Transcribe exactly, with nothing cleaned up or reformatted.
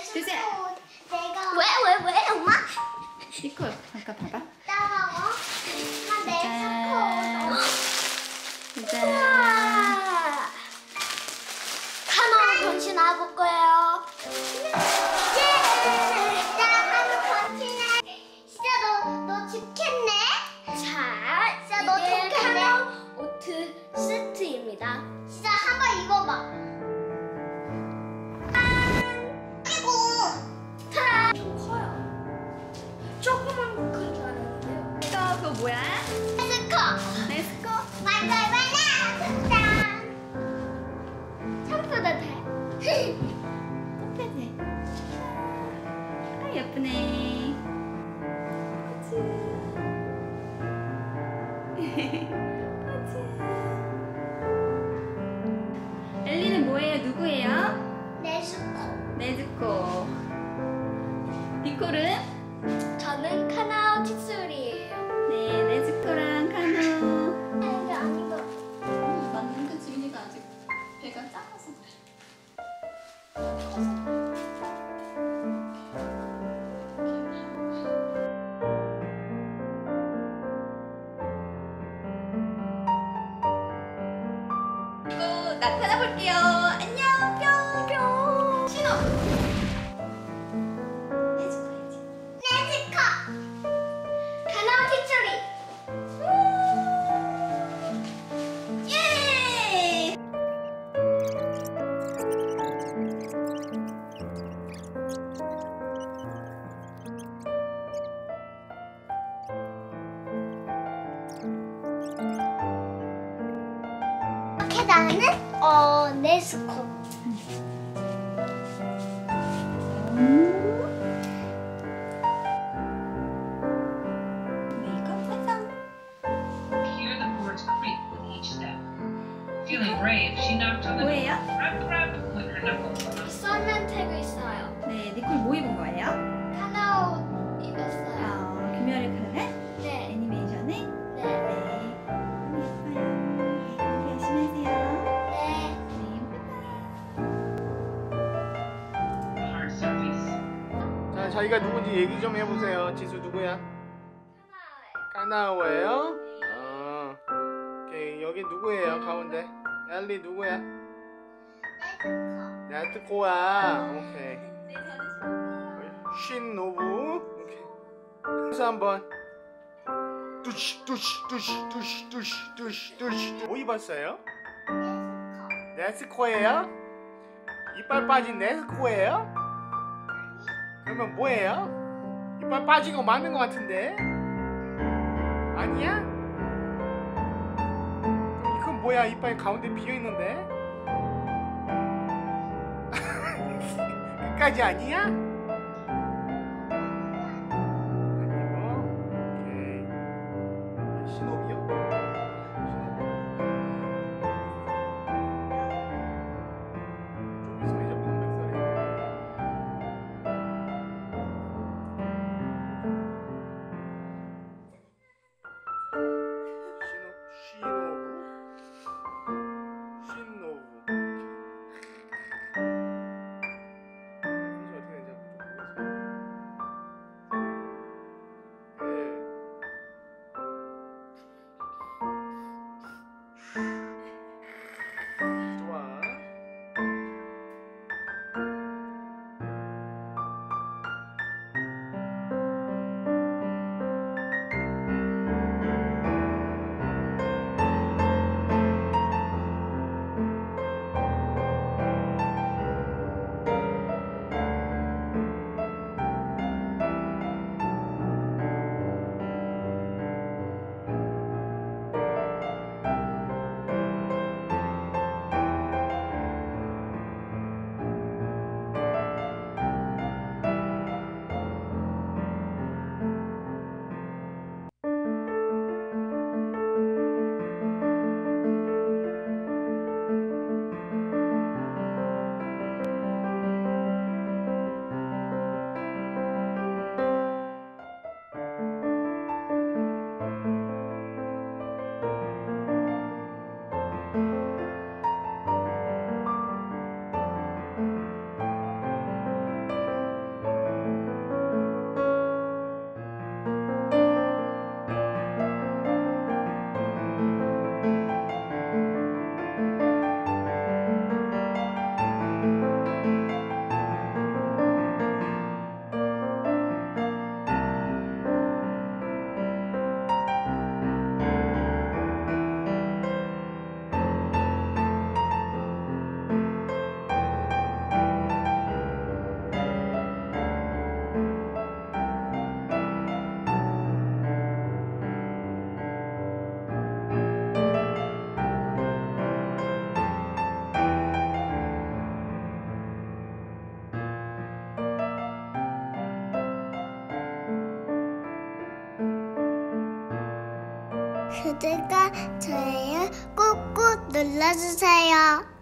주제. 내가 왜 왜 왜 엄마? 이거 잠깐 봐봐. 따라와. 내 스코. 짜잔. 카노 변신해 볼 거예요. 예! 나 변신해. 진짜 너 너 좋겠네. 자, 진짜 너 좋겠네. 카노 옷 세트입니다. 진짜 한번 입어봐. 아이고. 자, 좀 커요. 조그만 거 큰 줄 알았는데요. 이거 그거 뭐야? 스코. 네스코. 말말말라. 짠. 청소도 돼. 뽀빼지. 아 예쁘네. 포즈. 포즈. 엘리는 뭐예요? 누구예요? 네스코. 네즈코. 니콜은? 저는 카나오 칫솔이에요. 네, 네즈코랑 카노. 아, 이게 아닌 거. 맞는데 지민이가 아직 배가 작아서 이거 나타나 볼게요. 안녕. 뿅뿅. 신호. 네즈코야지. 네스코. 카나오 칫솔이. 예. 이렇게 나는 어 네스코. 메이크업 완성. Hear the boards creak with each step. Feeling brave, she knocked on the door. 뭐예요? Rap, rap, with her knuckles on the 썰면 태그 있어요. 네, 니콜 뭐 입은 거예요? 카나오 입었어요. 아, 금요일 칼날 네. 애니메이션에. 네. 네. 너무 예뻐요. 네, 공부 열심히 하세요. 네. 네, hard surface. 자, 자기가 누군지 얘기 좀 해보세요. 지수 누구야? 까나오예요? 어. 오케이, 여기 누구예요? 가운데. 엘리 누구야? 네스코. 네트코야. 오케이. 네, 저는 신노부. 오케이. 그래서 한번. 뚜시 뚜시 뚜시 뚜시 뚜시 뚜시 뚜시. 뭐 입었어요? 네스코. 네스코예요? 이빨 빠진 네스코예요? 그러면 뭐예요? 이빨 빠진 거 맞는 거 같은데? 아니야? 이건 뭐야? 이빨 가운데 비어 있는데? 끝까지 아니야? 아니고, 오케이. 신호비요? 신호비. 좀 있으면 이제 반백살이네. 신호, 신호부? 신노부. 이제 어떻게 되는지 한번 좀 구독과 좋아요 꾹꾹 눌러주세요.